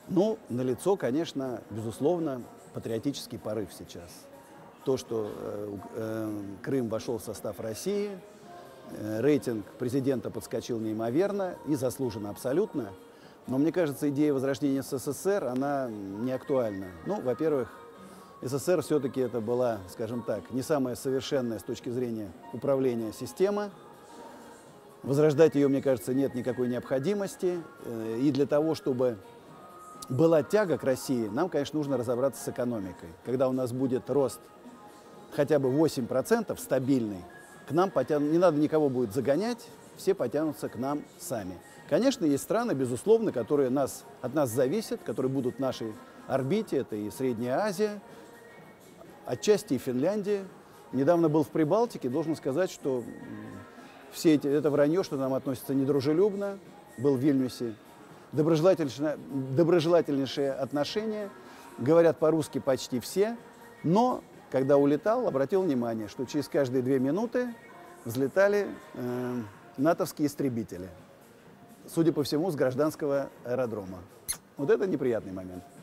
Ну, налицо, конечно, безусловно, патриотический порыв сейчас. То, что Крым вошел в состав России, рейтинг президента подскочил неимоверно и заслуженно абсолютно. Но мне кажется, идея возрождения СССР, она не актуальна. Ну, во-первых, СССР все-таки это была, скажем так, не самая совершенная с точки зрения управления система. Возрождать ее, мне кажется, нет никакой необходимости. И для того, чтобы была тяга к России, нам, конечно, нужно разобраться с экономикой. Когда у нас будет рост хотя бы 8% стабильный, к нам потянут, не надо никого будет загонять, все потянутся к нам сами. Конечно, есть страны, безусловно, которые от нас зависят, которые будут в нашей орбите. Это и Средняя Азия, отчасти и Финляндия. Недавно был в Прибалтике, должен сказать, что это вранье, что нам относятся недружелюбно. Был в Вильнюсе. Доброжелательнейшие отношения, говорят по-русски почти все, но когда улетал, обратил внимание, что через каждые 2 минуты взлетали натовские истребители, судя по всему, с гражданского аэродрома. Вот это неприятный момент.